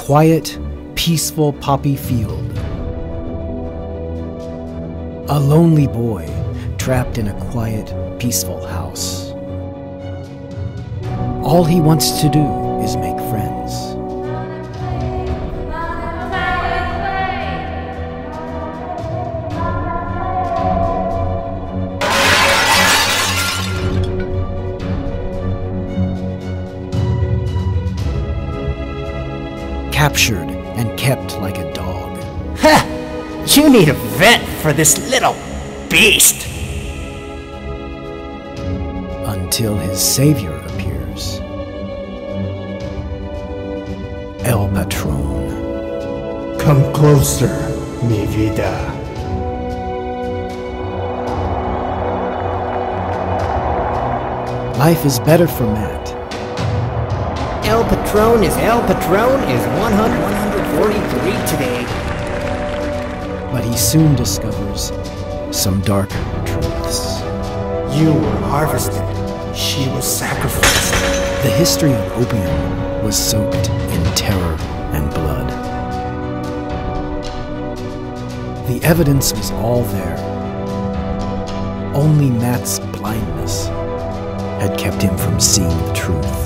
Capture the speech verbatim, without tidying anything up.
quiet, peaceful poppy field. A lonely boy trapped in a quiet, peaceful house. All he wants to do is make friends. Captured and kept like a dog. Ha! You need a vet for this little beast! Until his savior appears. El Patron. Come closer, mi vida. Life is better for Matt. El Patron is El Patron is one hundred, one forty-three today. But he soon discovers some dark truths. You were harvested. She was sacrificed. The history of opium was soaked in terror and blood. The evidence was all there. Only Matt's blindness had kept him from seeing the truth.